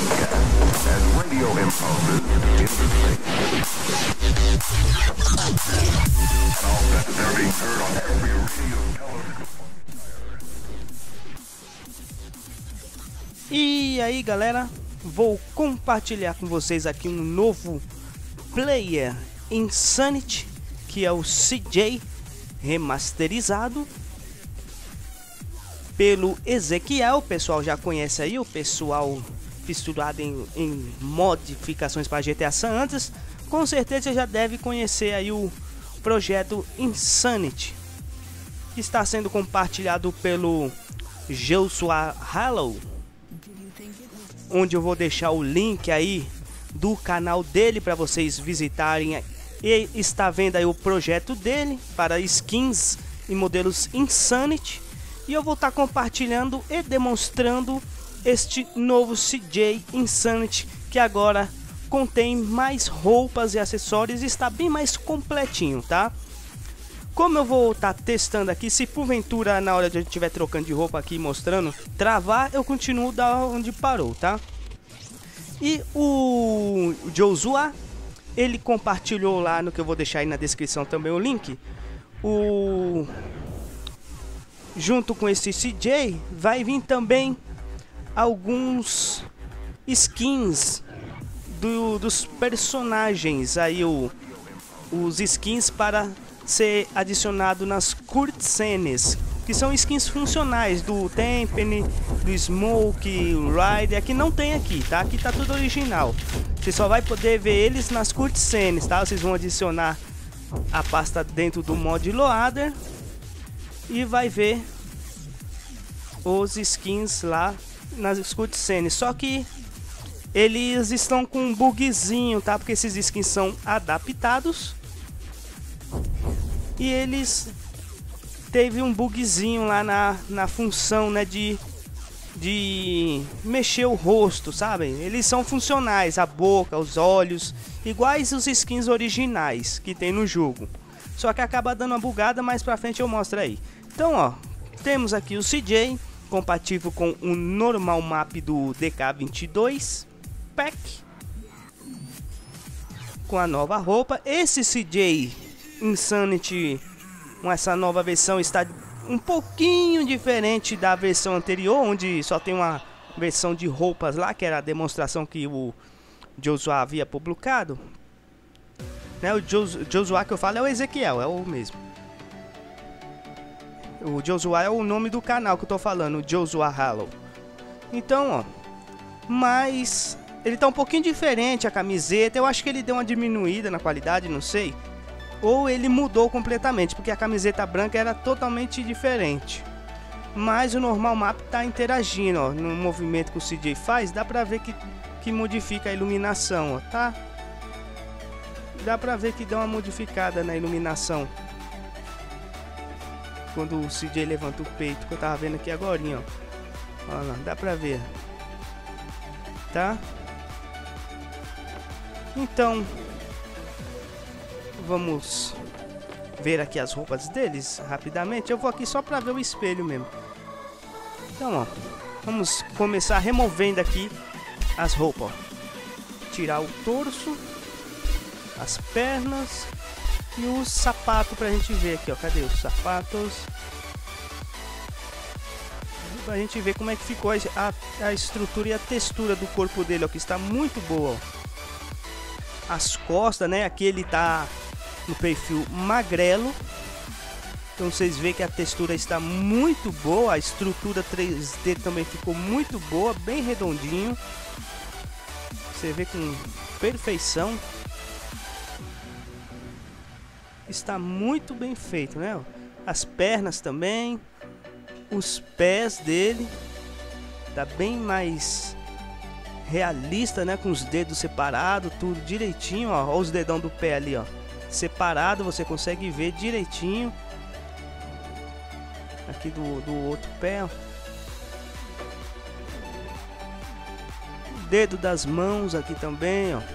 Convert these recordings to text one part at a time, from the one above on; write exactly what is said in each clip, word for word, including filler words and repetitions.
E aí galera, vou compartilhar com vocês aqui um novo player Insanity, que é o C J remasterizado pelo Ezequiel. O pessoal já conhece aí, o pessoal fissurado em, em modificações para G T A San Andreas, com certeza já deve conhecer aí o projeto Insanity, que está sendo compartilhado pelo Joshua Hallow, onde eu vou deixar o link aí do canal dele para vocês visitarem e está vendo aí o projeto dele para skins e modelos Insanity. E eu vou estar compartilhando e demonstrando este novo C J Insanity, que agora contém mais roupas e acessórios e está bem mais completinho, tá? Como eu vou estar testando aqui, se porventura na hora de eu estiver trocando de roupa aqui mostrando travar, eu continuo da onde parou, tá? E o Joshua, ele compartilhou lá no que eu vou deixar aí na descrição também o link. O junto com esse C J vai vir também alguns skins do, dos personagens aí, o, os skins para ser adicionado nas cutscenes, que são skins funcionais do Tempene, do Smoke, Ryder, que não tem aqui, tá? Aqui tá tudo original. Você só vai poder ver eles nas cutscenes, tá? Vocês vão adicionar a pasta dentro do mod loader e vai ver os skins lá nas cutscenes. Só que eles estão com um bugzinho, tá? Porque esses skins são adaptados e eles teve um bugzinho lá na, na função, né, de, de mexer o rosto, sabem? Eles são funcionais, a boca, os olhos, iguais os skins originais que tem no jogo. Só que acaba dando uma bugada, mais pra frente eu mostro aí. Então, ó, temos aqui o C J, compatível com o normal map do D K vinte e dois Pack, com a nova roupa. Esse C J Insanity com essa nova versão está um pouquinho diferente da versão anterior, onde só tem uma versão de roupas lá, que era a demonstração que o Joshua havia publicado, né? O Joshua que eu falo é o Ezequiel, é o mesmo. O Joshua é o nome do canal que eu tô falando, o Joshua Hallow. Então, ó, mas ele tá um pouquinho diferente a camiseta. Eu acho que ele deu uma diminuída na qualidade, não sei, ou ele mudou completamente, porque a camiseta branca era totalmente diferente. Mas o normal map tá interagindo, ó, no movimento que o C J faz, dá pra ver que, que modifica a iluminação, ó, tá? Dá pra ver que dá uma modificada na iluminação quando o C J levanta o peito, que eu tava vendo aqui agora, ó. Olha lá, dá pra ver, tá? Então vamos ver aqui as roupas deles rapidamente. Eu vou aqui só para ver o espelho mesmo. Então, ó, vamos começar removendo aqui as roupas, ó. Tirar o torso, as pernas e os sapatos pra gente ver aqui, ó. Cadê os sapatos? Pra gente ver como é que ficou a, a estrutura e a textura do corpo dele, ó, que está muito boa, ó. As costas, né? Aqui ele tá no perfil magrelo, então vocês veem que a textura está muito boa, a estrutura três D também ficou muito boa, bem redondinho, você vê com perfeição, está muito bem feito, né? As pernas também, os pés dele tá bem mais realista, né? Com os dedos separados, tudo direitinho, ó, ó os dedão do pé ali, ó, separado, você consegue ver direitinho. Aqui do, do outro pé, ó. O dedo das mãos aqui também, ó.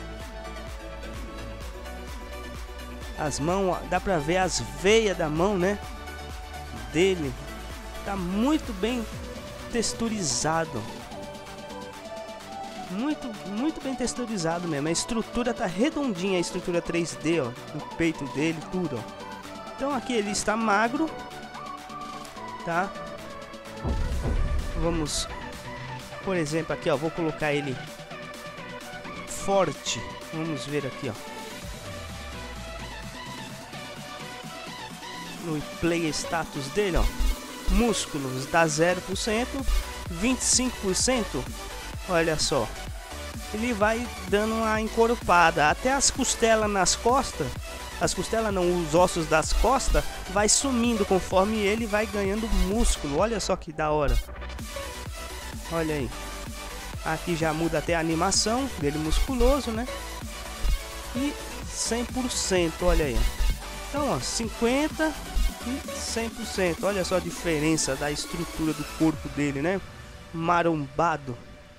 As mãos, ó, dá pra ver as veias da mão, né? Dele. Tá muito bem texturizado. Muito, muito bem texturizado mesmo. A estrutura tá redondinha, a estrutura três D, ó. O peito dele, tudo, ó. Então aqui ele está magro, tá? Vamos, por exemplo, aqui, ó. Vou colocar ele forte. Vamos ver aqui, ó. No play status dele, ó. Músculos dá zero por cento, vinte e cinco por cento. Olha só, ele vai dando uma encorpada, até as costelas nas costas, as costelas não, os ossos das costas, vai sumindo conforme ele vai ganhando músculo. Olha só que da hora. Olha aí. Aqui já muda até a animação dele musculoso, né? E cem por cento, olha aí. Então, ó, cinquenta e cem por cento. Olha só a diferença da estrutura do corpo dele, né? Marombado.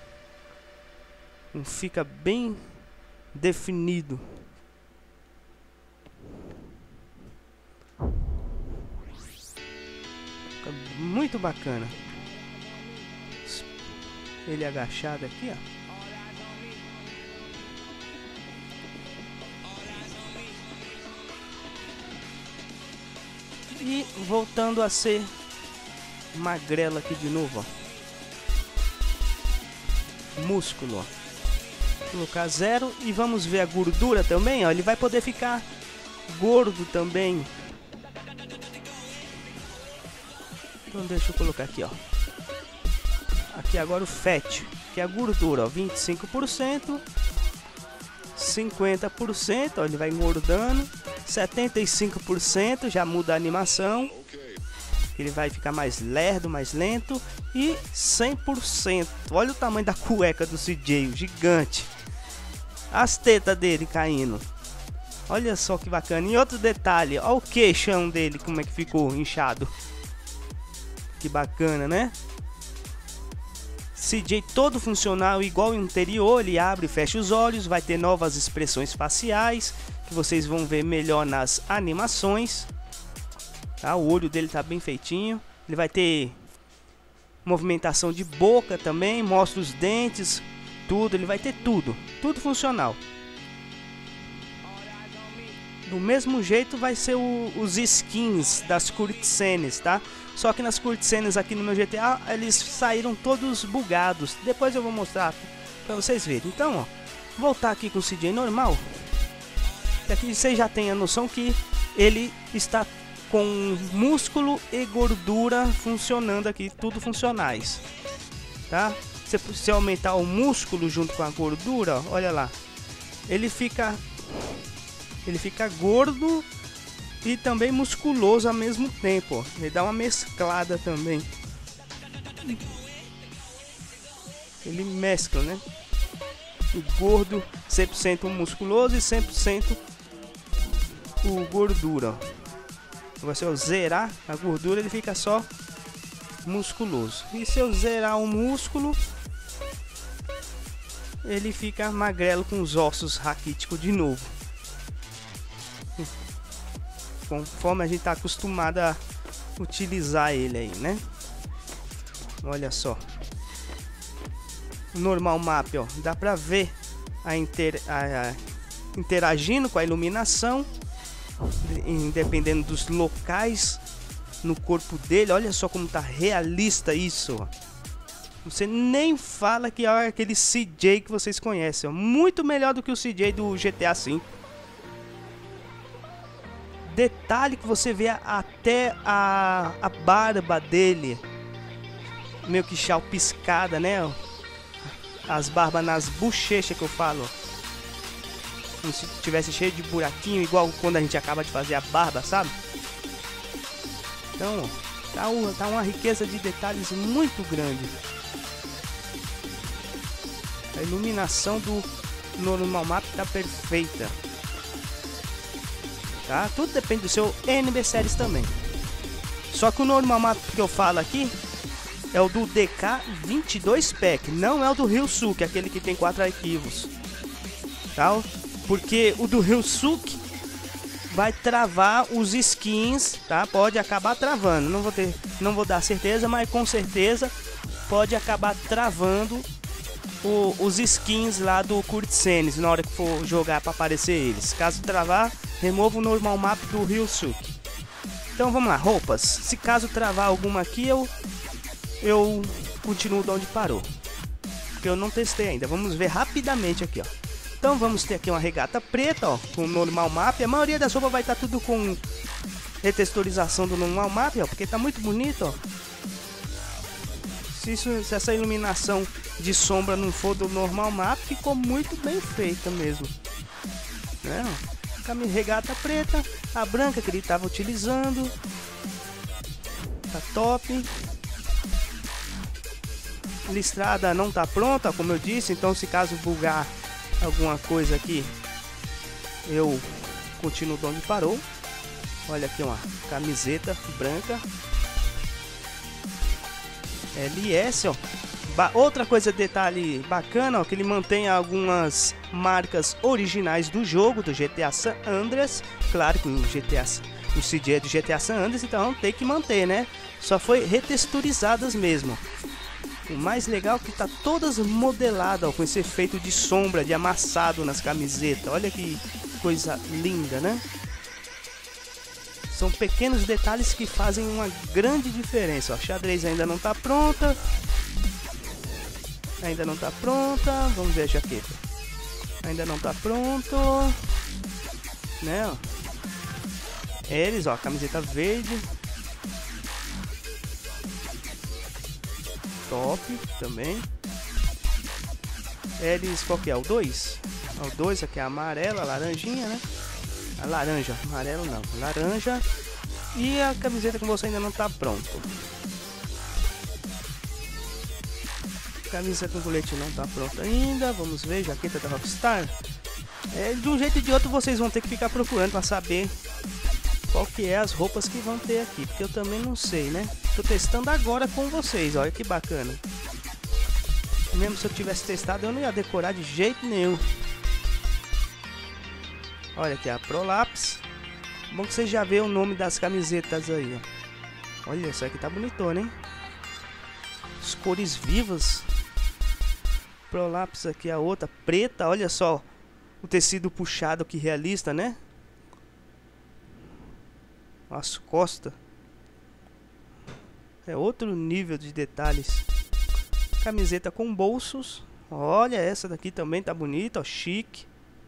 Fica bem definido. Fica muito bacana. Ele agachado aqui, ó. E voltando a ser magrelo aqui de novo, ó. Músculo, ó. Colocar zero e vamos ver a gordura também, ó. Ele vai poder ficar gordo também. Então deixa eu colocar aqui, ó. Aqui agora o fat, que é a gordura, ó. vinte e cinco por cento, cinquenta por cento, ó. Ele vai engordando. setenta e cinco por cento, já muda a animação. Ele vai ficar mais lerdo, mais lento. E cem por cento. Olha o tamanho da cueca do C J, gigante. As tetas dele caindo. Olha só que bacana. E outro detalhe, olha o queixão dele, como é que ficou inchado. Que bacana, né? C J todo funcional, igual o anterior. Ele abre e fecha os olhos. Vai ter novas expressões faciais, que vocês vão ver melhor nas animações. Tá? O olho dele tá bem feitinho. Ele vai ter movimentação de boca também. Mostra os dentes, tudo. Ele vai ter tudo, tudo funcional. Do mesmo jeito vai ser o, os skins das cutscenes, tá? Só que nas cutscenes aqui no meu G T A eles saíram todos bugados. Depois eu vou mostrar pra vocês verem. Então, ó, voltar aqui com o C J normal. E aqui vocês já têm a noção que ele está com músculo e gordura funcionando aqui, tudo funcionais, tá? Se você aumentar o músculo junto com a gordura, ó, olha lá, ele fica ele fica gordo e também musculoso ao mesmo tempo, ó. Ele dá uma mesclada também, ele mescla, né? O gordo cem por cento musculoso e cem por cento o gordura, ó. Se eu zerar a gordura, ele fica só musculoso. E se eu zerar o músculo, ele fica magrelo com os ossos raquíticos de novo. Conforme a gente está acostumado a utilizar ele aí, né? Olha só. O normal map, ó, dá pra ver a, inter, a, a interagindo com a iluminação, independendo dos locais no corpo dele. Olha só como tá realista isso, ó. Você nem fala que é aquele C J que vocês conhecem, ó. Muito melhor do que o C J do G T A cinco. Detalhe que você vê até a, a barba dele meio que chalpiscada, né? As barbas nas bochechas que eu falo, como se tivesse cheio de buraquinho, igual quando a gente acaba de fazer a barba, sabe? Então, tá uma, tá uma riqueza de detalhes muito grande. A iluminação do normal map tá perfeita. Tá? Tudo depende do seu N B Series também. Só que o normal map que eu falo aqui é o do D K vinte e dois pack, não é o do Ryusuke, aquele que tem quatro arquivos. Tá? Porque o do Ryusuke vai travar os skins, tá? Pode acabar travando. Não vou ter, não vou dar certeza, mas com certeza pode acabar travando o, os skins lá do Cutscenes na hora que for jogar para aparecer eles. Caso travar, remova o normal map do Ryosuke. Então vamos lá, roupas. Se caso travar alguma aqui, eu eu continuo de onde parou, porque eu não testei ainda. Vamos ver rapidamente aqui, ó. Então vamos ter aqui uma regata preta, ó, com normal map. A maioria das roupas vai estar tá tudo com retexturização do normal map, ó, porque tá muito bonito, ó. Se, isso, se essa iluminação de sombra não for do normal map, ficou muito bem feita mesmo, né? Camisa regata preta, a branca que ele estava utilizando, tá top. Listrada não tá pronta, como eu disse, então se caso bugar alguma coisa aqui, eu continuo de onde parou. Olha aqui uma camiseta branca L S, ó. Ba Outra coisa, detalhe bacana, ó, que ele mantém algumas marcas originais do jogo, do G T A San Andreas. Claro que o G T A, o C J é do G T A San Andreas, então tem que manter, né? Só foi retexturizadas mesmo. O mais legal é que tá todas modeladas, ó, com esse efeito de sombra, de amassado nas camisetas. Olha que coisa linda, né? São pequenos detalhes que fazem uma grande diferença. Ó, a xadrez ainda não tá pronta. Ainda não tá pronta. Vamos ver a jaqueta. Ainda não tá pronto, né? Ó. Eles, ó, camiseta verde. Top também. Eles, qual que é? O dois? O dois aqui é a amarela, a laranjinha, né? A laranja, amarelo não, laranja. E a camiseta com você ainda não tá pronto. Camisa com colete não tá pronta ainda. Vamos ver, jaqueta da Rockstar. É, de um jeito ou de outro vocês vão ter que ficar procurando para saber qual que é as roupas que vão ter aqui, porque eu também não sei, né? Tô testando agora com vocês, olha que bacana. Mesmo se eu tivesse testado, eu não ia decorar de jeito nenhum. Olha aqui a Prolapse. Bom que você já vê o nome das camisetas aí, ó. Olha, essa aqui tá bonitona, hein? As cores vivas. Prolapse aqui, a outra preta, olha só. O tecido puxado, que realista, né? As costas. É outro nível de detalhes. Camiseta com bolsos. Olha, essa daqui também tá bonita, ó, chique.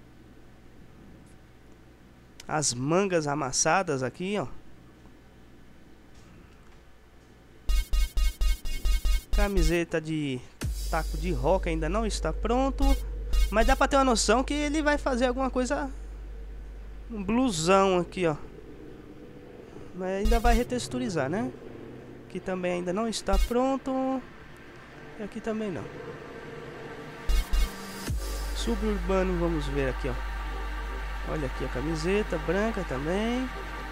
As mangas amassadas aqui, ó. Camiseta de taco de roca ainda não está pronto, mas dá pra ter uma noção que ele vai fazer alguma coisa. Um blusão aqui, ó. Mas ainda vai retexturizar, né? Aqui também ainda não está pronto. E aqui também não. Suburbano, vamos ver aqui, ó. Olha aqui a camiseta branca também.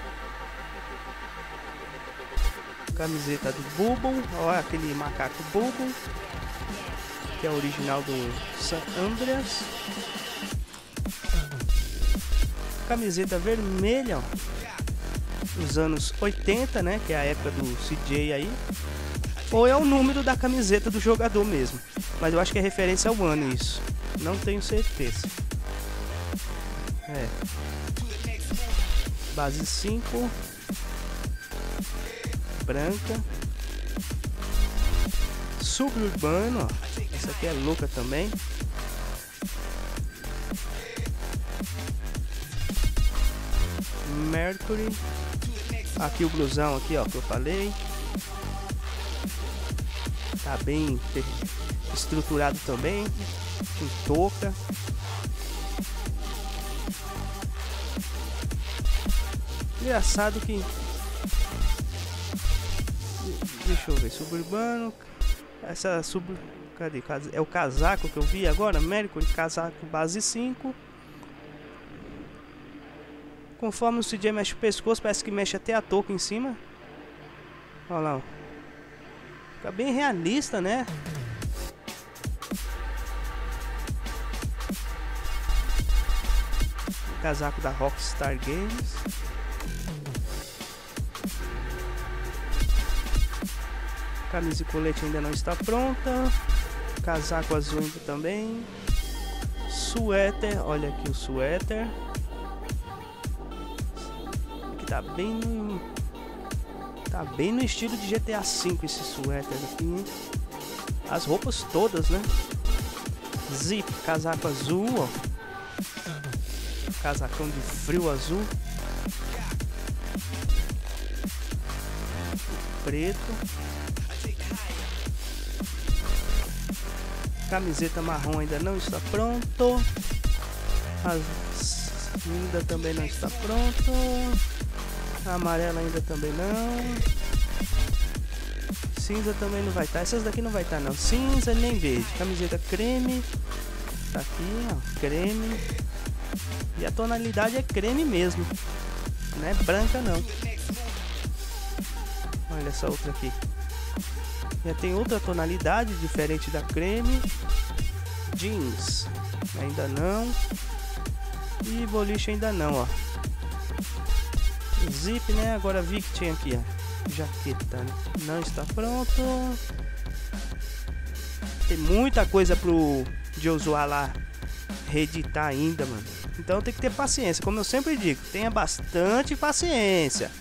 Camiseta do Bubble. Olha aquele macaco Bubble, que é original do San Andreas. Camiseta vermelha, ó, dos anos oitenta, né? Que é a época do C J aí. Ou é o número da camiseta do jogador mesmo. Mas eu acho que é referência ao ano isso. Não tenho certeza. É. Base cinco. Branca. Suburbano, ó. Essa aqui é louca também. Mercury. Aqui o blusão aqui, ó, que eu falei. Tá bem estruturado também. Com touca. Engraçado que... Deixa eu ver, Suburbano. Essa sub... Cadê? É o casaco que eu vi agora, Mercury, casaco base cinco. Conforme o C J mexe o pescoço, parece que mexe até a touca em cima. Olha lá, ó. Fica bem realista, né? Casaco da Rockstar Games. Camisa e colete ainda não está pronta. Casaco azul ainda também. Suéter, olha aqui o suéter. Aqui tá bem no... Tá bem no estilo de G T A cinco esse suéter aqui. As roupas todas, né? Zip, casaco azul, ó. Casacão de frio azul. Preto. Camiseta marrom ainda não está pronto. As... ainda também não está pronto. A amarela ainda também não. Cinza também não vai estar. Essas daqui não vai estar não. Cinza nem verde. Camiseta creme. Tá aqui, ó. Creme. E a tonalidade é creme mesmo. Não é branca não. Olha essa outra aqui. Já tem outra tonalidade diferente da creme. Jeans. Ainda não. E boliche ainda não, ó. Zip, né? Agora vi que tinha aqui, ó. Jaqueta. Não está pronto. Tem muita coisa pro Joshua lá reeditar ainda, mano. Então tem que ter paciência. Como eu sempre digo, tenha bastante paciência.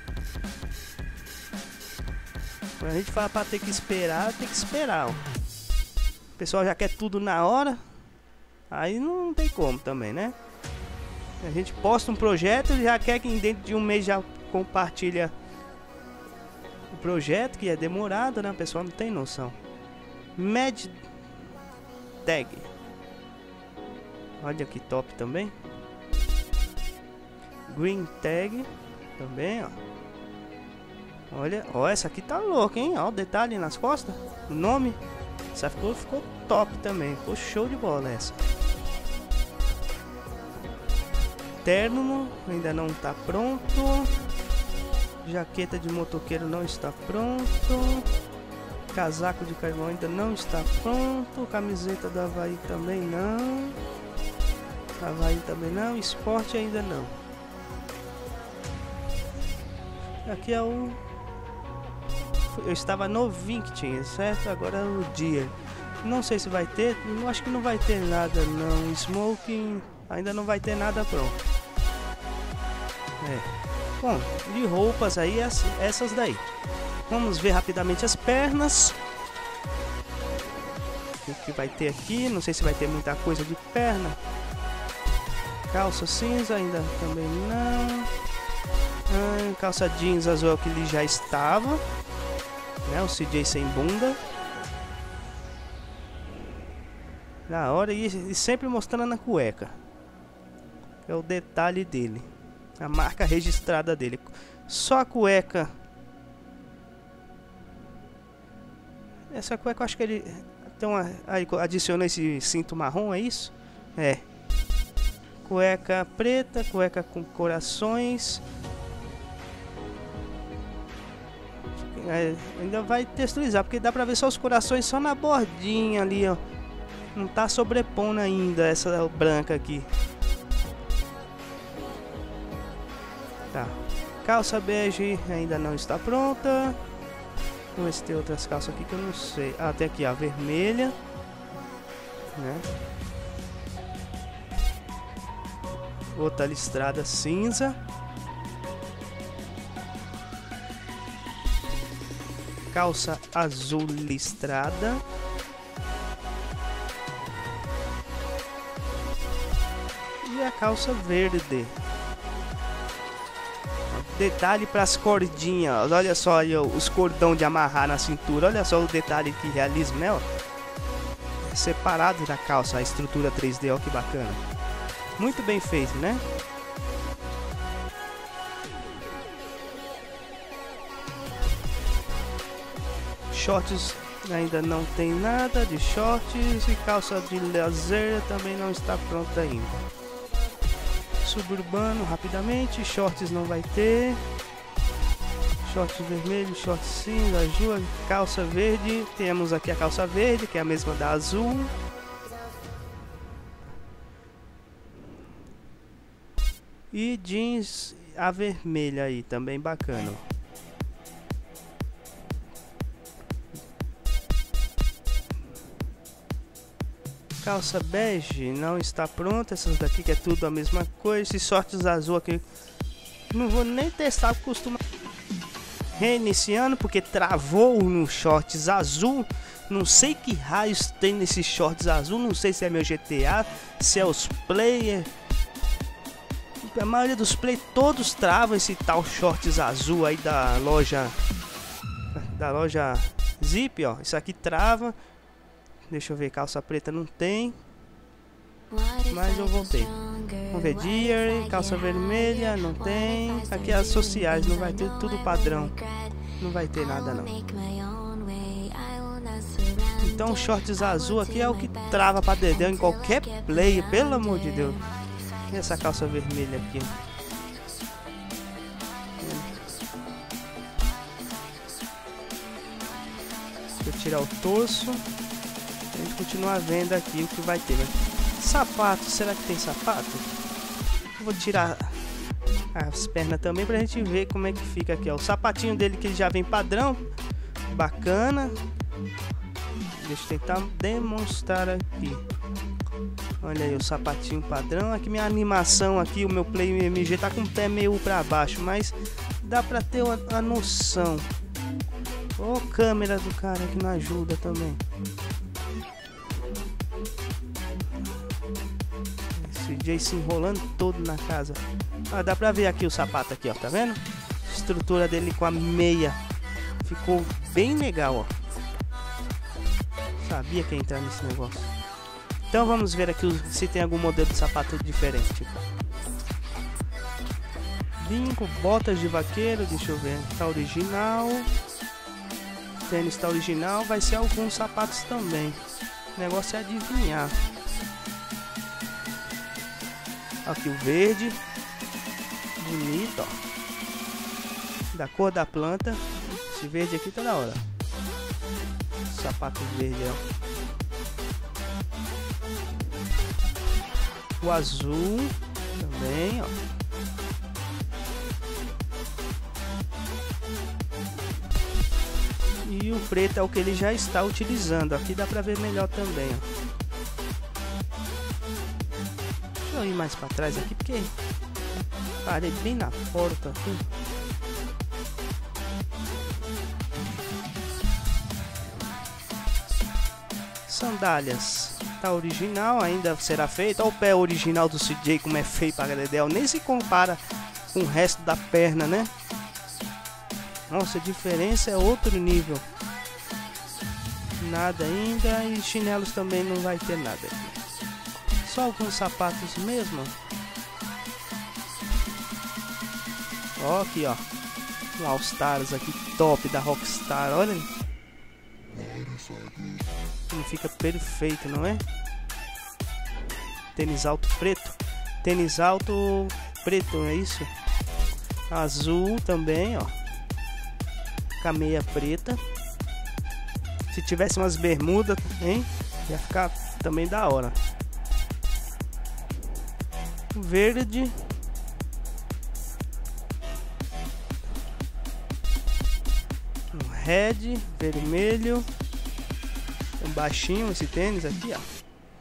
Quando a gente fala pra ter que esperar, tem que esperar, ó. O pessoal já quer tudo na hora. Aí não tem como também, né? A gente posta um projeto e já quer que dentro de um mês já compartilha o projeto, que é demorado, né? O pessoal não tem noção. Mad Tag. Olha que top também. Green Tag. Também, ó. Olha, ó, essa aqui tá louca, hein? Ó, o detalhe nas costas. O nome. Essa ficou, ficou top também. Ficou show de bola essa. Terno ainda não está pronto. Jaqueta de motoqueiro não está pronto. Casaco de carvão ainda não está pronto. Camiseta da Havaí também não. Havaí também não. Esporte ainda não. Aqui é o... Eu estava novinho que tinha, certo? Agora é o dia. Não sei se vai ter. Eu acho que não vai ter nada não. Smoking ainda não vai ter nada pronto. É. Bom, de roupas aí, essas daí. Vamos ver rapidamente as pernas. O que vai ter aqui? Não sei se vai ter muita coisa de perna. Calça cinza ainda também não. Ah, calça jeans azul que ele já estava. Né? O C J sem bunda. Na hora e, e sempre mostrando na cueca. É o detalhe dele. A marca registrada dele. Só a cueca. Essa cueca eu acho que ele... Então aí adicionou esse cinto marrom, é isso? É. Cueca preta, cueca com corações. É, ainda vai texturizar, porque dá pra ver só os corações só na bordinha ali, ó. Não tá sobrepondo ainda essa branca aqui. Tá. Calça bege ainda não está pronta. Vamos ver se tem outras calças aqui que eu não sei. Ah, tem aqui a vermelha, né? Outra listrada cinza. Calça azul listrada. E a calça verde. Detalhe para as cordinhas. Olha só aí, ó, os cordão de amarrar na cintura. Olha só o detalhe que realismo, né? Ó. Separado da calça, a estrutura três D, ó, que bacana. Muito bem feito, né? Shorts ainda não tem nada de shorts. E calça de lazer também não está pronta ainda. Suburbano rapidamente. Shorts não vai ter. Shorts vermelho, shorts cinza, azul, calça verde. Temos aqui a calça verde, que é a mesma da azul. E jeans a vermelha aí, também bacana. calça bege não está pronta. Essas daqui que é tudo a mesma coisa. Esses shorts azul aqui não vou nem testar, costuma reiniciando porque travou no shorts azul. Não sei que raios tem nesses shorts azul. Não sei se é meu G T A, se é os player. A maioria dos play todos travam esse tal shorts azul aí da loja da loja Zip, ó. Isso aqui trava. Deixa eu ver, calça preta não tem. Mas eu voltei. Vamos ver, Deer, calça vermelha, não tem. Aqui as sociais, não vai ter, tudo padrão. Não vai ter nada não. Então shorts azul aqui é o que trava pra dedéu em qualquer player, pelo amor de Deus. E essa calça vermelha aqui? Deixa eu tirar o torso. A gente continua vendo aqui o que vai ter, né? Sapato, será que tem sapato? Eu vou tirar as pernas também pra gente ver como é que fica aqui, ó. O sapatinho dele que ele já vem padrão. Bacana. Deixa eu tentar demonstrar aqui. Olha aí o sapatinho padrão. Aqui minha animação aqui, o meu Play M G tá com o pé meio pra baixo, mas dá pra ter uma, uma noção. Ô, oh, câmera do cara que não ajuda também. Esse J se enrolando todo na casa. Ah, dá pra ver aqui o sapato aqui, ó, tá vendo? Estrutura dele com a meia. Ficou bem legal, ó. Sabia que ia entrar nesse negócio. Então vamos ver aqui se tem algum modelo de sapato diferente. Brinco, botas de vaqueiro, deixa eu ver. Tá original. Tênis tá original, vai ser alguns sapatos também. O negócio é adivinhar. Aqui o verde. Bonito, ó. Da cor da planta. Esse verde aqui tá da hora. Sapato verde, ó. O azul também, ó. E o preto é o que ele já está utilizando. Aqui dá pra ver melhor também, ó. Deixa eu ir mais pra trás aqui, porque parei bem na porta aqui. Sandálias. Tá original, ainda será feito. Olha o pé original do C J como é feio pra Gredel. Nem se compara com o resto da perna, né? Nossa, a diferença é outro nível. Nada ainda. E chinelos também não vai ter nada aqui. Só alguns sapatos mesmo. Ó, aqui, ó. Um All Stars aqui, top da Rockstar. Olha aí. Fica perfeito, não é? Tênis alto preto. Tênis alto preto, é isso? Azul também, ó. Com a meia preta. Se tivesse umas bermudas, hein? Ia ficar também da hora. Verde. Um red, vermelho. Um baixinho esse tênis aqui, ó.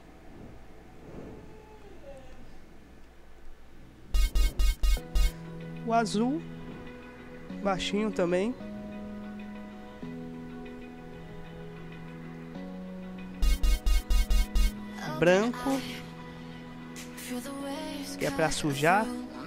O azul, baixinho também. Branco, que é pra sujar.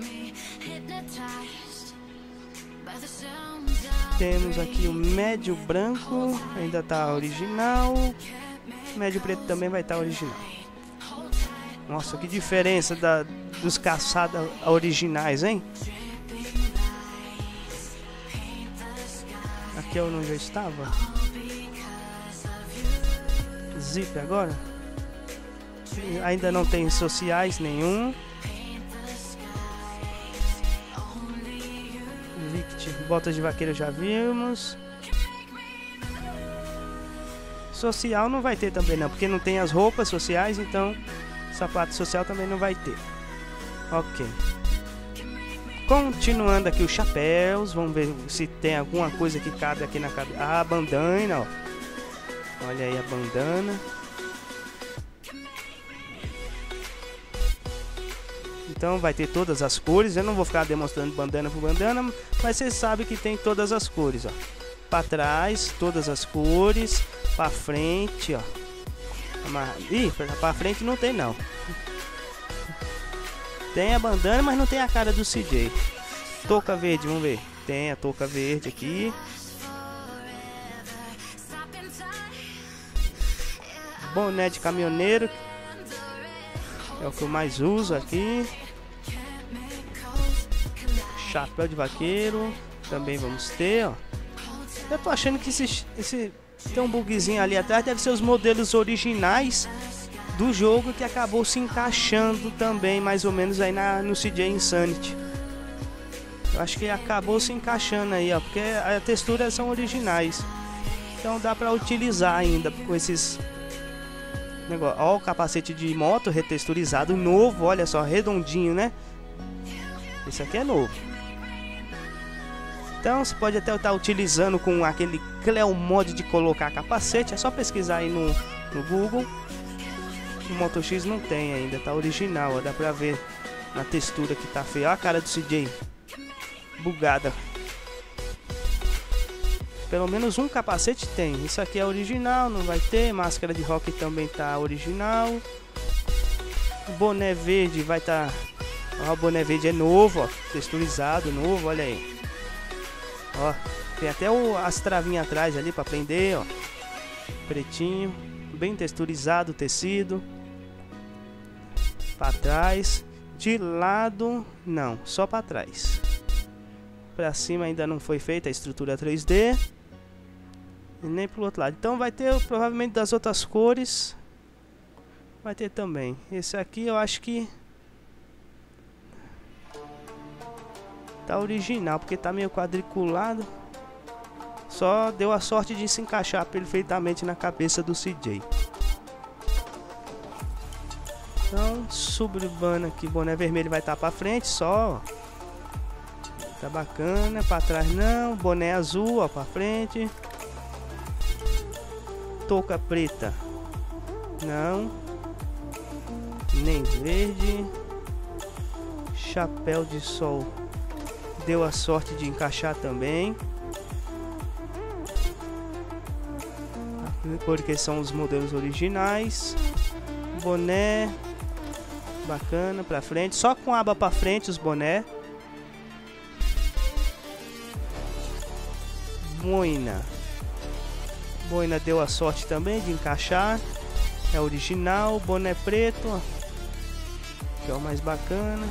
Temos aqui o médio branco, ainda tá original. Médio preto também vai estar tá original. Nossa, que diferença da, dos caçados originais, hein? Aqui é onde eu estava. Zip agora. Ainda não tem sociais nenhum. Botas de vaqueiro já vimos. Social não vai ter também não, porque não tem as roupas sociais, então sapato social também não vai ter. Ok. Continuando aqui os chapéus, vamos ver se tem alguma coisa que cabe aqui na cabeça. Ah, a bandana, ó. Olha aí a bandana. Então vai ter todas as cores. Eu não vou ficar demonstrando bandana por bandana, mas você sabe que tem todas as cores, ó. Para trás, todas as cores. Para frente, ó. Ih, para frente não tem não. Tem a bandana, mas não tem a cara do C J. Touca verde, vamos ver. Tem a touca verde aqui. Boné de caminhoneiro. É o que eu mais uso aqui. Chapéu de vaqueiro. Também vamos ter, ó. Eu tô achando que esse, esse tem um bugzinho ali atrás. Deve ser os modelos originais do jogo que acabou se encaixando também, mais ou menos aí na, no C J Insanity. Eu acho que acabou se encaixando aí, ó. Porque as texturas são originais. Então dá pra utilizar ainda com esses... negócio. Ó, o capacete de moto retexturizado novo, olha só, redondinho, né? Esse aqui é novo. Então você pode até estar utilizando com aquele Cleo Mod de colocar capacete. É só pesquisar aí no, no Google. O Moto X não tem ainda, tá original, ó, dá pra ver na textura que tá feia. Ó a cara do C J bugada. Pelo menos um capacete tem. Isso aqui é original, não vai ter. Máscara de rock também tá original. O boné verde vai tá... Ó, o boné verde é novo, ó. Texturizado, novo, olha aí. Ó, tem até o, as travinhas atrás ali pra prender, ó. Pretinho. Bem texturizado o tecido. Pra trás. De lado, não. Só pra trás. Pra cima ainda não foi feita a estrutura três D. E nem pro outro lado. Então vai ter provavelmente das outras cores. Vai ter também. Esse aqui eu acho que tá original, porque tá meio quadriculado. Só deu a sorte de se encaixar perfeitamente na cabeça do C J. Então, Suburbana aqui, boné vermelho vai estar tá pra frente só. Tá bacana, pra trás não. Boné azul, ó, pra frente. Touca preta não, nem verde. Chapéu de sol deu a sorte de encaixar também, porque são os modelos originais. Boné bacana pra frente, só com aba pra frente os boné. Boina Boina deu a sorte também de encaixar. É original. Boné preto, ó, que é o mais bacana.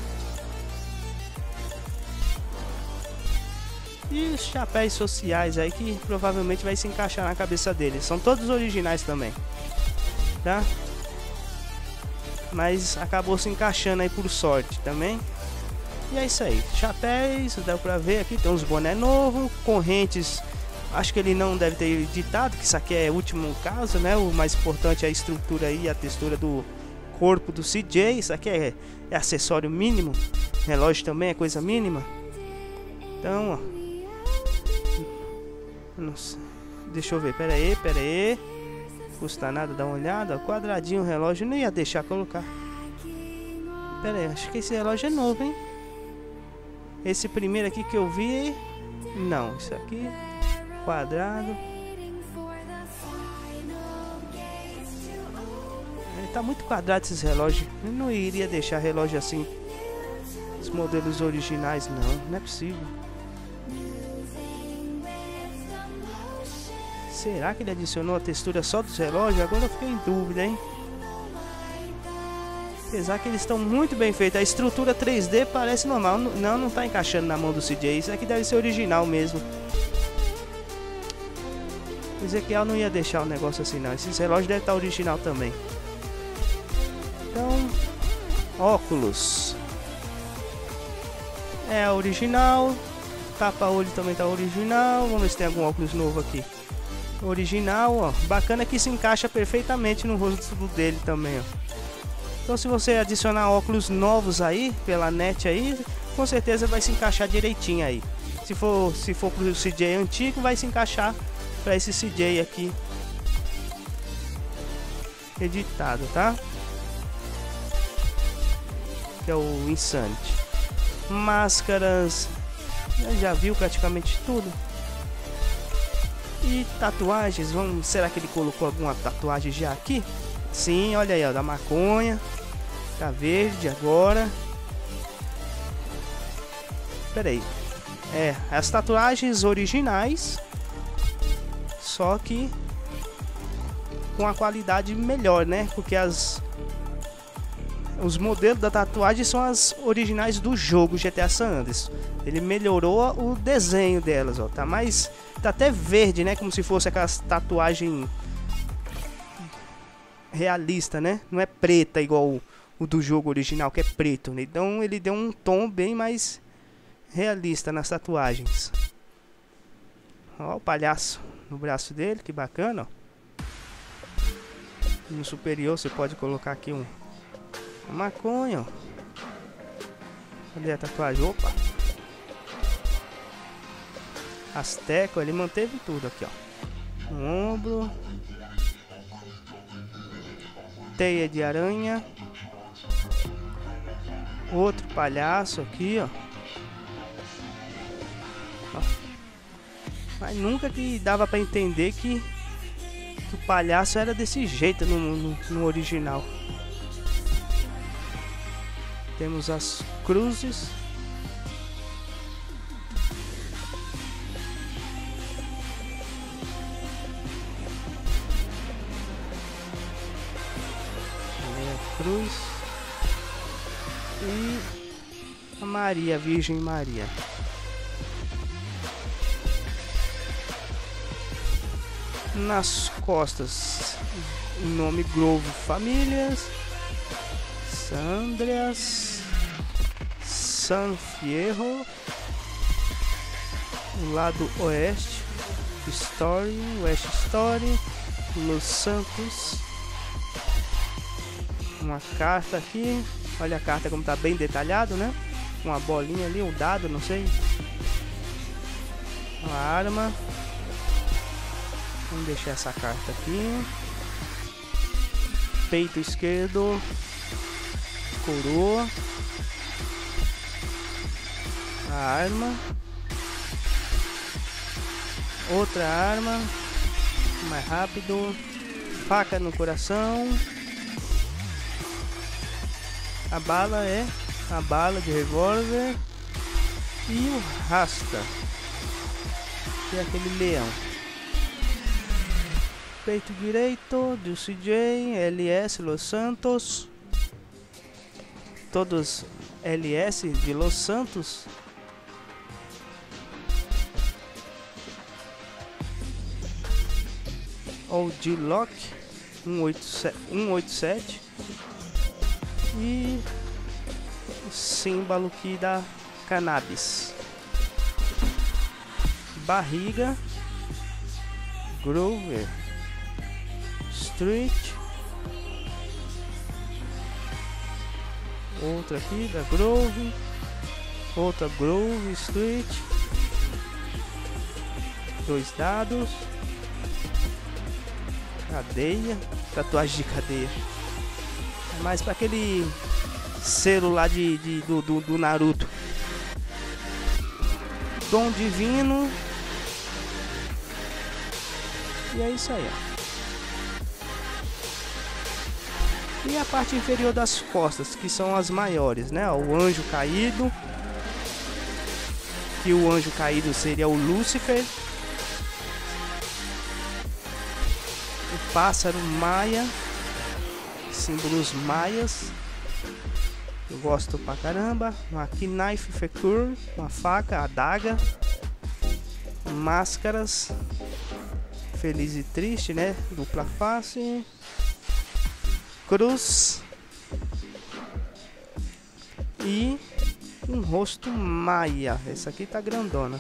E os chapéus sociais aí que provavelmente vai se encaixar na cabeça deles. São todos originais também, tá? Mas acabou se encaixando aí por sorte também. E é isso aí. Chapéus, dá pra ver aqui. Tem uns boné novos. Correntes, acho que ele não deve ter editado, que isso aqui é o último caso, né? O mais importante é a estrutura aí, a textura do corpo do C J. Isso aqui é, é acessório mínimo. Relógio também é coisa mínima. Então, ó. Nossa, deixa eu ver, pera aí, pera aí. Custa nada dar uma olhada. Quadradinho o relógio, não ia deixar colocar. Pera aí, acho que esse relógio é novo, hein? Esse primeiro aqui que eu vi, não, isso aqui quadrado. É, tá muito quadrado esses relógios. Eu não iria deixar relógio assim. Os modelos originais não, não é possível. Será que ele adicionou a textura só dos relógios? Agora eu fiquei em dúvida, hein? Apesar que eles estão muito bem feitos. A estrutura três D parece normal. Não, não tá encaixando na mão do C J. Isso aqui deve ser original mesmo. O Ezequiel não ia deixar o negócio assim não. Esses relógios devem estar original também. Então, óculos. É original. Tapa-olho também tá original. Vamos ver se tem algum óculos novo aqui. Original, ó. Bacana que se encaixa perfeitamente no rosto dele também, ó. Então se você adicionar óculos novos aí, pela net aí, com certeza vai se encaixar direitinho aí. Se for, se for pro C J antigo, vai se encaixar para esse C J aqui editado, tá? que é o Insanity. Máscaras, já viu praticamente tudo. E tatuagens, vamos, será que ele colocou alguma tatuagem já aqui? Sim, olha aí, ó, da maconha. Tá verde agora. Pera aí. É, as tatuagens originais, só que com a qualidade melhor, né? Porque as os modelos da tatuagem são as originais do jogo G T A San Andreas. Ele melhorou o desenho delas, ó. Tá mais, tá até verde, né? Como se fosse aquelas tatuagem realista, né? Não é preta igual o, o do jogo original, que é preto, né? Então ele deu um tom bem mais realista nas tatuagens. Ó, o palhaço no braço dele, que bacana, ó. No superior você pode colocar aqui um uma maconha, ó. Cadê a tatuagem? Opa! Azteco, ele manteve tudo aqui, ó. No ombro. Teia de aranha. Outro palhaço aqui, ó. Ó. Mas nunca que dava pra entender que, que o palhaço era desse jeito no, no, no original. Temos as cruzes. A cruz. E a Maria, a Virgem Maria. Nas costas, o nome Grove Famílias, Sandrias, San Fierro, o lado oeste, Story, West Story, Los Santos. Uma carta aqui, olha a carta como tá bem detalhado, né? Uma bolinha ali, um dado, não sei. Uma arma. Vamos deixar essa carta aqui. Peito esquerdo. Coroa. A arma. Outra arma. Mais rápido. Faca no coração. A bala é a bala de revólver. E o Rasta, que é aquele leão. Peito direito do C J, L S Los Santos. Todos L S de Los Santos. Ou de Lock um oito sete. E o símbolo aqui da cannabis. Barriga. Grover Street. Outra aqui da Grove. Outra Grove Street. Dois dados. Cadeia. Tatuagem de cadeia. É mais para aquele selo lá de, de, do, do, do Naruto. Dom divino. E é isso aí, ó. E a parte inferior das costas, que são as maiores, né? O anjo caído. Que o anjo caído seria o Lúcifer. O pássaro maia. Símbolos maias. Eu gosto pra caramba. Aqui Knife Fecur. Uma faca, adaga. Máscaras. Feliz e triste, né? Dupla face. Cruz. E um rosto maia. Essa aqui tá grandona.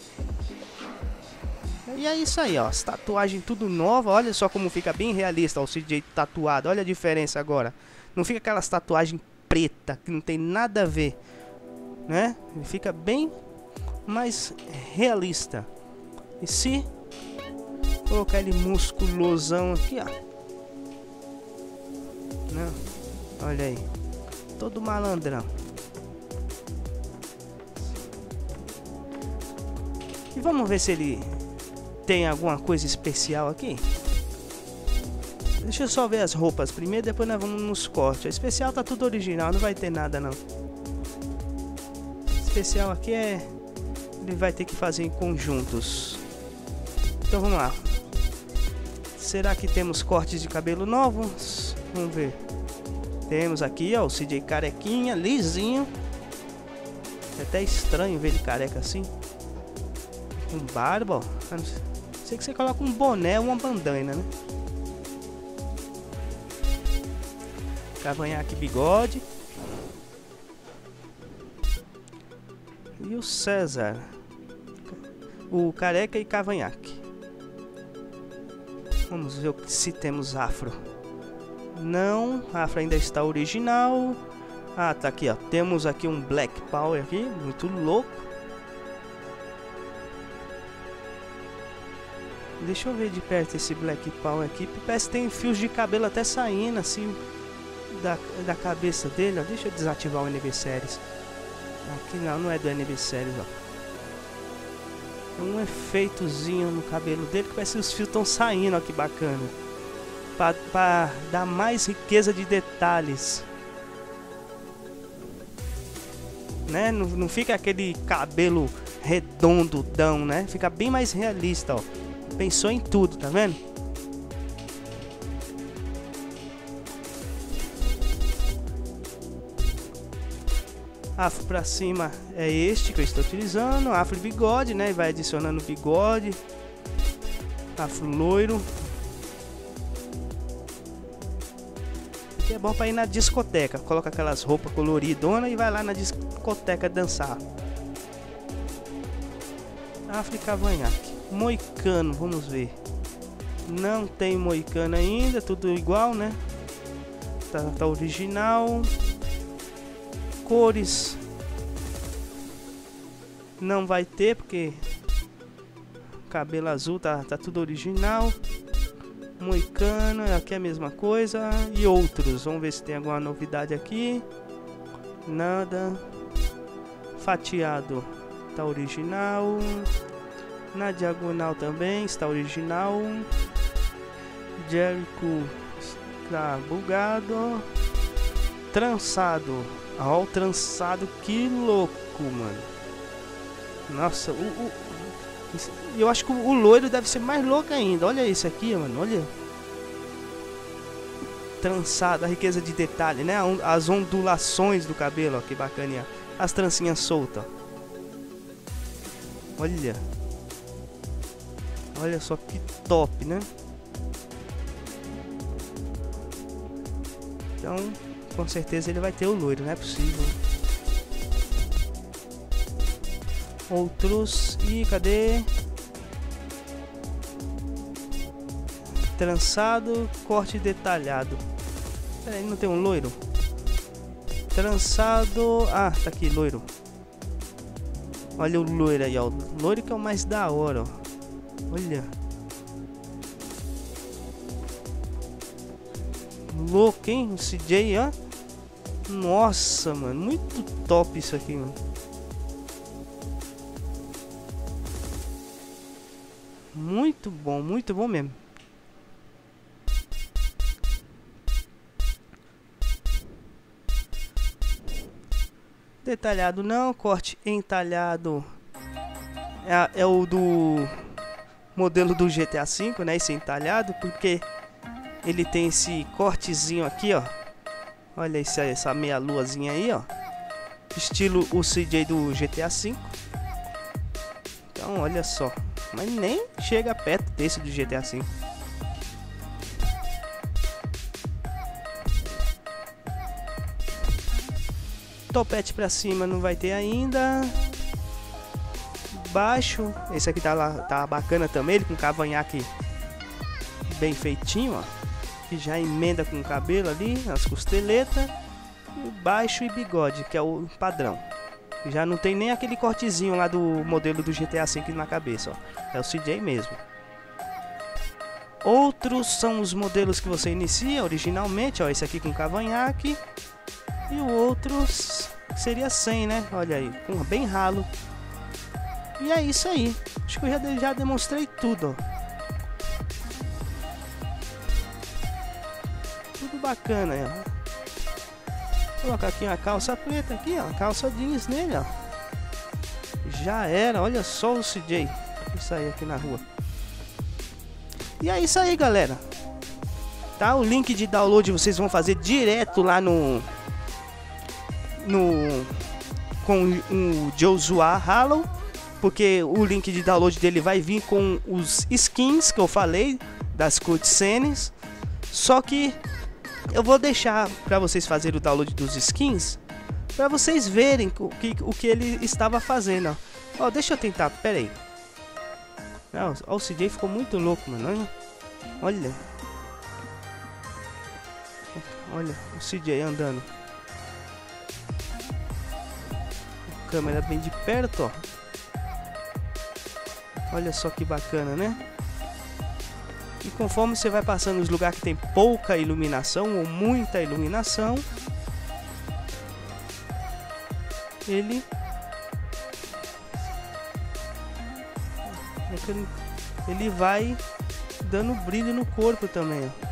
E é isso aí, ó. As tatuagens tudo nova. Olha só como fica bem realista, ó, o C J tatuado. Olha a diferença agora. Não fica aquelas tatuagens preta que não tem nada a ver, né? Fica bem mais realista. E se colocar ele musculosão aqui, ó. Não. Olha aí. Todo malandrão. E vamos ver se ele tem alguma coisa especial aqui. Deixa eu só ver as roupas primeiro, depois nós vamos nos cortes. A especial tá tudo original, não vai ter nada não. Especial aqui é... ele vai ter que fazer em conjuntos. Então vamos lá. Será que temos cortes de cabelo novos? Vamos ver. Temos aqui, ó, o C J carequinha, lisinho. É até estranho ver ele careca assim. Com barba, ó. Sei que você coloca um boné ou uma bandana, né? Cavanhaque, bigode. E o César, o careca e cavanhaque. Vamos ver se temos afro. Não, afro ainda está original. Ah, tá aqui, ó. Temos aqui um Black Power aqui, muito louco. Deixa eu ver de perto esse Black Power aqui. Parece que tem fios de cabelo até saindo assim da, da cabeça dele, ó. Deixa eu desativar o N B Series. Aqui não, não é do N B Series, ó. Um efeitozinho no cabelo dele que parece que os fios estão saindo, ó, que bacana. Pra, pra dar mais riqueza de detalhes. Né? Não, não fica aquele cabelo redondudão, né? Fica bem mais realista, ó. Pensou em tudo, tá vendo? Afro pra cima é este que eu estou utilizando. Afro bigode, né? Vai adicionando bigode. Afro loiro. Aqui é bom pra ir na discoteca. Coloca aquelas roupas coloridonas e vai lá na discoteca dançar. Afro e cavanhaque. Moicano, vamos ver. Não tem moicano ainda. Tudo igual, né? Tá, tá original. Cores não vai ter porque cabelo azul tá, tá tudo original. Moicano, aqui é a mesma coisa. E outros, vamos ver se tem alguma novidade aqui. Nada. Fatiado tá original. Na diagonal também está original. Jericho está bugado. Trançado. Ó, o trançado, que louco, mano. Nossa, o, o eu acho que o, o loiro deve ser mais louco ainda. Olha isso aqui, mano, olha. Trançado, a riqueza de detalhe, né? As ondulações do cabelo, ó, que bacaninha. As trancinhas soltas. Olha. Olha só que top, né? Então... com certeza ele vai ter o loiro, não é possível. Outros. E cadê? Trançado, corte detalhado. Peraí, não tem um loiro? Trançado. Ah, tá aqui, loiro. Olha o loiro aí, ó. O loiro que é o mais da hora, ó. Olha. Louco, hein? O C J, ó. Nossa, mano, muito top isso aqui, mano. Muito bom, muito bom mesmo. Detalhado não, corte entalhado é, é o do modelo do G T A cinco, né? Esse entalhado, porque ele tem esse cortezinho aqui, ó. Olha essa, essa meia luazinha aí, ó. Estilo o C J do G T A cinco. Então, olha só. Mas nem chega perto desse do G T A cinco. Topete pra cima não vai ter ainda. Baixo. Esse aqui tá, lá, tá bacana também. Ele com cavanhaque bem feitinho, ó. Que já emenda com o cabelo ali, as costeletas, e baixo e bigode, que é o padrão. Já não tem nem aquele cortezinho lá do modelo do G T A cinco na cabeça, ó. É o C J mesmo. Outros são os modelos que você inicia originalmente, ó. Esse aqui com cavanhaque. E o outro seria cem, né? Olha aí, com bem ralo. E é isso aí. Acho que eu já, já demonstrei tudo, ó. Tudo bacana aí, ó. Vou colocar aqui uma calça preta aqui, ó. Calça jeans nele, ó. Já era, olha só o C J. Isso aí aqui na rua. E é isso aí, galera. Tá? O link de download vocês vão fazer direto lá no... No... Com o Joshua Halo. Porque o link de download dele vai vir com os skins que eu falei. Das cutscenes. Só que... eu vou deixar para vocês fazerem o download dos skins, para vocês verem o que, o que ele estava fazendo. Ó, deixa eu tentar, pera aí. Não, ó, o C J ficou muito louco, mano. Olha. Olha o C J andando. A câmera bem de perto, ó. Olha só que bacana, né? E conforme você vai passando nos lugares que tem pouca iluminação ou muita iluminação, ele ele vai dando brilho no corpo também, ó.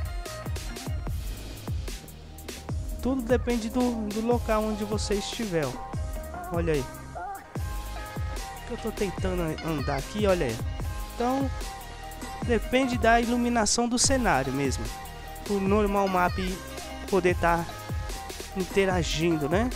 Tudo depende do, do local onde você estiver, ó. Olha aí. Eu tô tentando andar aqui, olha aí. Então depende da iluminação do cenário mesmo. O normal map poder estar tá interagindo, né?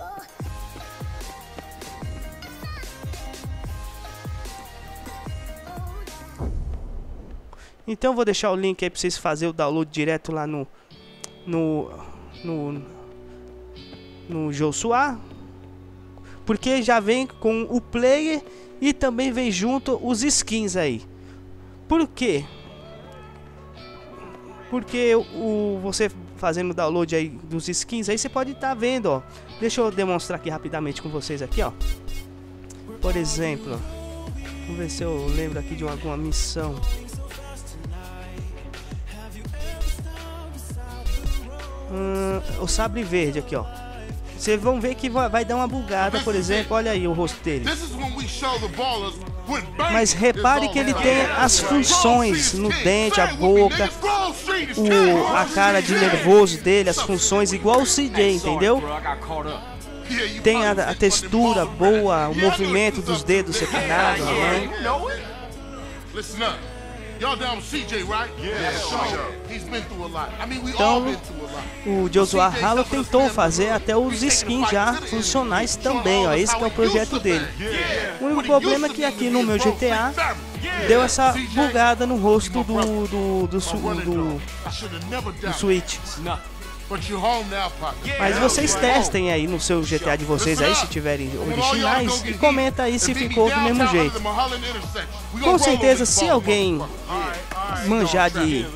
Então eu vou deixar o link aí para vocês fazerem o download direto lá no no no, no Joshua, porque já vem com o player e também vem junto os skins aí. Por quê? Porque o, você fazendo o download aí dos skins aí, você pode estar tá vendo, ó. Deixa eu demonstrar aqui rapidamente com vocês aqui, ó. Por exemplo, vamos ver se eu lembro aqui de uma, alguma missão. Hum, o sabre verde aqui, ó. Vocês vão ver que vai, vai dar uma bugada, por exemplo. Olha aí o rosto dele. Mas repare que ele tem as funções no dente, a boca, o, a cara de nervoso dele, as funções igual o C J, entendeu? Tem a, a textura boa, o movimento dos dedos separados, né? Então, o Joshua Halo tentou fazer até os skins já funcionais também, ó. Esse que é o projeto dele. O único problema é que aqui no meu G T A deu essa bugada no rosto do do, do, do, do, do Switch. Mas vocês testem aí no seu G T A de vocês aí, se tiverem originais, e comenta aí se ficou do mesmo jeito. Com certeza, se alguém manjar de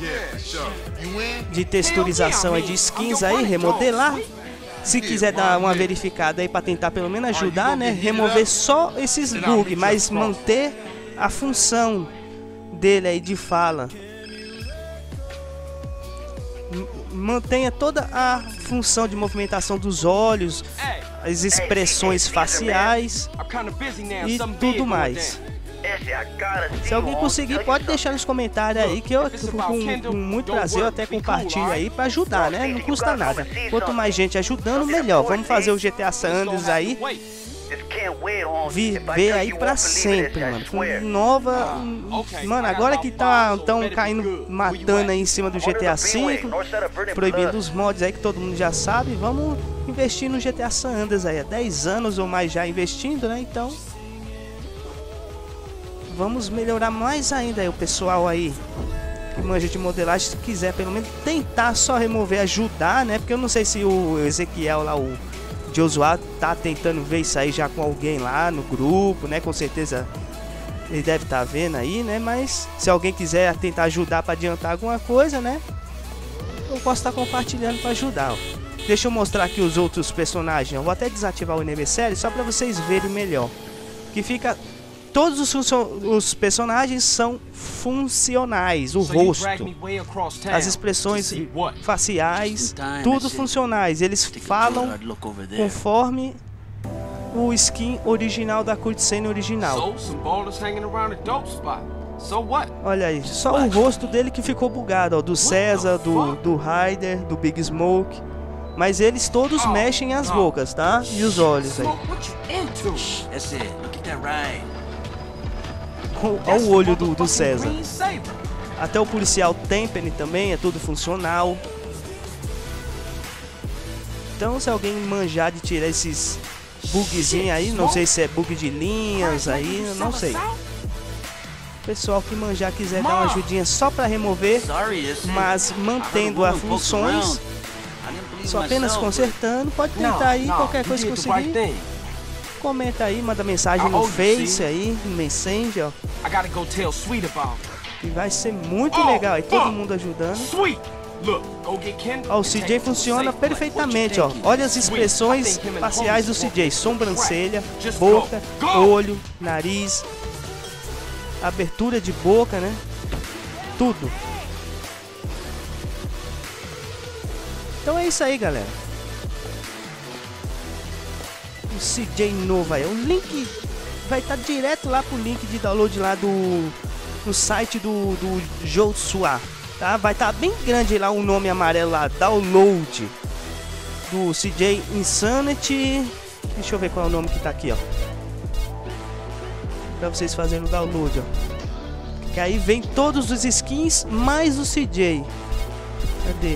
de texturização e de skins aí, remodelar, se quiser dar uma verificada aí para tentar pelo menos ajudar, né, remover só esses bugs, mas manter a função dele aí de fala. Mantenha toda a função de movimentação dos olhos, as expressões faciais e tudo mais. Se alguém conseguir, pode deixar nos comentários aí, que eu, com, com muito prazer, eu até compartilho aí para ajudar, né? Não custa nada. Quanto mais gente ajudando, melhor. Vamos fazer o G T A San Andreas aí viver aí pra sempre, mano. Com nova... Mano, agora que tá tão caindo, matando aí em cima do G T A cinco, proibindo os mods aí que todo mundo já sabe, vamos investir no G T A San Andreas aí. Há dez anos ou mais já investindo, né? Então vamos melhorar mais ainda aí o pessoal aí que manja de modelagem, se quiser pelo menos tentar só remover, ajudar, né? Porque eu não sei se o Ezequiel lá, o Joshua, tá tentando ver isso aí já com alguém lá no grupo, né? Com certeza ele deve estar tá vendo aí, né? Mas se alguém quiser tentar ajudar para adiantar alguma coisa, né? Eu posso estar tá compartilhando para ajudar, ó. Deixa eu mostrar aqui os outros personagens. Eu vou até desativar o Nemesis só para vocês verem melhor. Que fica todos os, os personagens são funcionais, o rosto, as expressões faciais, tudo funcionais. Eles falam conforme o skin original da cutscene original. Olha aí, só o rosto dele que ficou bugado, ó, do César, do, do Ryder, do Big Smoke. Mas eles todos mexem as bocas, tá? E os olhos aí. Olha o olho do, do César. Até o policial Tempene também, é tudo funcional. Então se alguém manjar de tirar esses bugzinhos aí, não sei se é bug de linhas aí, não sei. Pessoal que manjar quiser dar uma ajudinha só para remover, mas mantendo as funções, só apenas consertando, pode tentar aí, qualquer coisa que conseguir. Comenta aí, manda mensagem no Face aí, no Messenger, ó. E vai ser muito legal aí, todo mundo ajudando. Ó, o C J funciona perfeitamente, ó. Olha as expressões faciais do C J: sobrancelha, boca, olho, nariz, abertura de boca, né? Tudo. Então é isso aí, galera. O C J novo aí. O link vai estar tá direto lá pro link de download lá do, do site do, do Joshua, tá? Vai estar tá bem grande lá o nome amarelo lá, download do C J Insanity. Deixa eu ver qual é o nome que tá aqui, ó. Pra vocês fazerem o download, ó. Que aí vem todos os skins mais o C J. Cadê?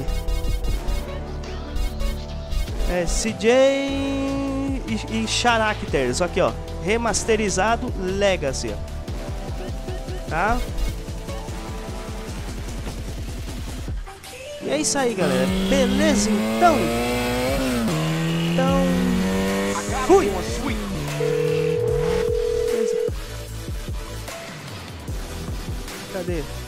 É C J e, e Characters, aqui ó, remasterizado Legacy, ó. Tá? E é isso aí, galera. Beleza, então. Então, fui. Beleza. Cadê?